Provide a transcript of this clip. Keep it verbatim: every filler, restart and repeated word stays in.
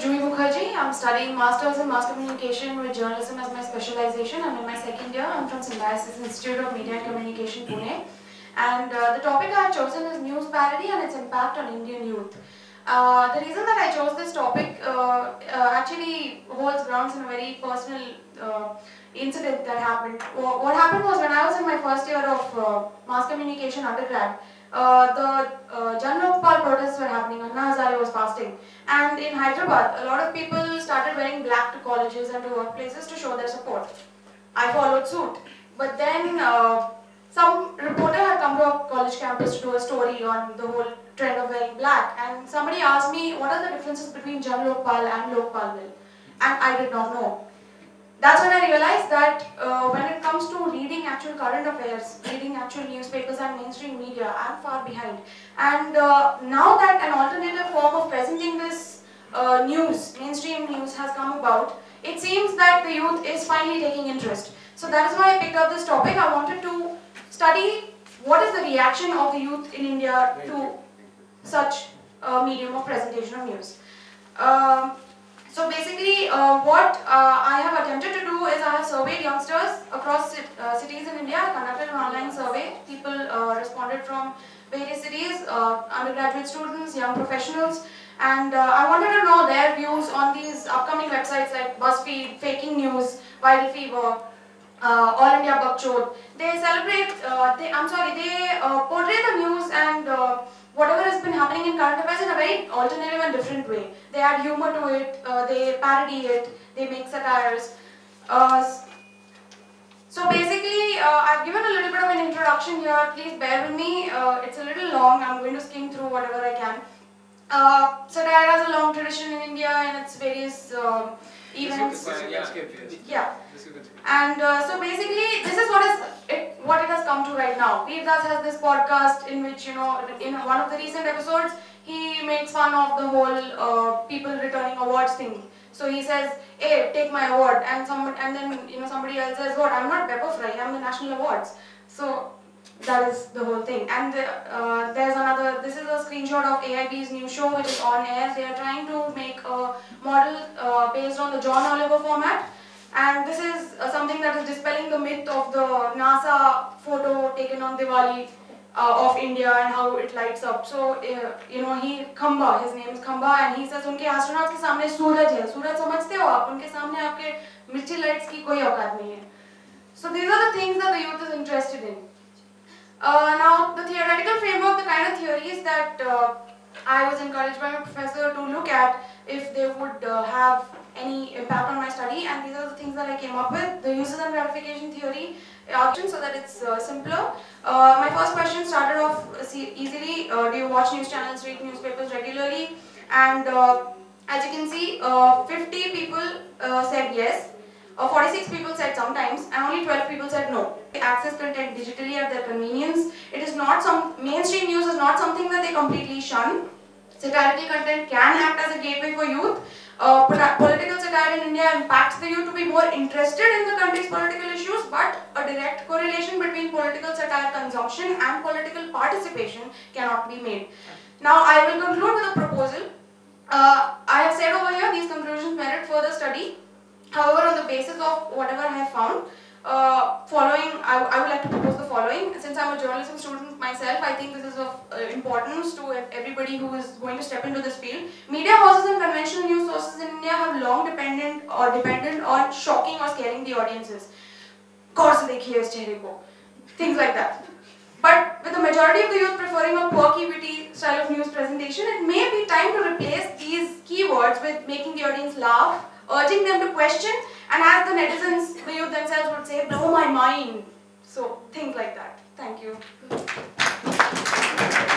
Jui Mukherjee. I'm studying Masters in Mass Communication with Journalism as my specialization. I'm in my second year. I'm from Symbiosis Institute of Media and Communication, Pune. And uh, the topic I have chosen is news parody and its impact on Indian youth. Uh, the reason that I chose this topic uh, uh, actually holds grounds in a very personal uh, incident that happened. What happened was when I was in my first year of uh, mass communication undergrad, uh, the uh, Jan Lokpal protests were happening, Anna Hazare was fasting, and in Hyderabad a lot of people started wearing black to colleges and to workplaces to show their support. I followed suit, but then uh, some reporter had come to a college campus to do a story on the whole trend of wearing black, and somebody asked me what are the differences between Jan Lokpal and Lokpal Bill, and I did not know. That's when I realized that uh, when it comes to reading actual current affairs, reading actual newspapers and mainstream media, I'm far behind. And uh, now that an alternative form of presenting this uh, news, mainstream news, has come about, it seems that the youth is finally taking interest. So that is why I picked up this topic. I wanted to study what is the reaction of the youth in India to such a medium of presentation of news. Um, So basically, uh, what uh, I have attempted to do is I have surveyed youngsters across uh, cities in India. I conducted an online survey. People uh, responded from various cities, uh, undergraduate students, young professionals, and uh, I wanted to know their views on these upcoming websites like BuzzFeed, Faking News, Viral Fever, uh, All India Bakchod. They celebrate, uh, they, I'm sorry, they uh, portray the news and uh, whatever has been happening in current affairs in a very alternative and different way. They add humor to it, uh, they parody it, they make satires. Uh, so basically, uh, I've given a little bit of an introduction here. Please bear with me. Uh, it's a little long. I'm going to skim through whatever I can. Uh, satire has a long tradition in India in its various uh, events. Yeah. And uh, so basically, this is what is it, what it has come to right now. Veer Das has this podcast in which, you know, in one of the recent episodes, he makes fun of the whole uh, people returning awards thing. So he says, "Hey, take my award," and some, and then you know somebody else says, "What? I'm not Pepper Fry. I'm the national awards." So that is the whole thing. And uh, there's another. This is a screenshot of A I B's new show, which is on air. They are trying to make a model uh, based on the John Oliver format. And this is uh, something that is dispelling the myth of the NASA photo taken on Diwali uh, of India and how it lights up. So, uh, you know, he, Khamba, his name is Khamba, and he says, unke astronauts ke samne Suraj hai. Suraj samajhte ho aap? Unke samne aapke mirchi lights ki koi auqat nahi hai. So, these are the things that the youth is interested in. Uh, now, the theoretical framework, the kind of theories that uh, I was encouraged by my professor to look at if they would uh, have any impact on my study, and these are the things that I came up with. The uses and gratification theory, option so that it's uh, simpler. Uh, my first question started off easily. Uh, do you watch news channels, read newspapers regularly? And uh, as you can see, uh, fifty people uh, said yes, uh, forty-six people said sometimes, and only twelve people said no. They access content digitally at their convenience. It is not some, mainstream news is not something that they completely shun. Satirical content can act as a gateway for youth. Uh, political satire in India impacts the youth to be more interested in the country's political issues, but a direct correlation between political satire consumption and political participation cannot be made. Now, I will conclude with a proposal. Uh, I have said over here these conclusions merit further study. However, on the basis of whatever I have found, uh, following, I, I would like to propose the following. Since I am a journalism student myself, I think this is of uh, importance to everybody who is going to step into this field. Media houses and conventional news sources in India have long dependent or dependent on shocking or scaring the audiences. Things like that. But with the majority of the youth preferring a quirky, witty style of news presentation, it may be time to replace these keywords with making the audience laugh, urging them to question, and as the netizens, the youth themselves would say, blow my mind. So, things like that. Thank you.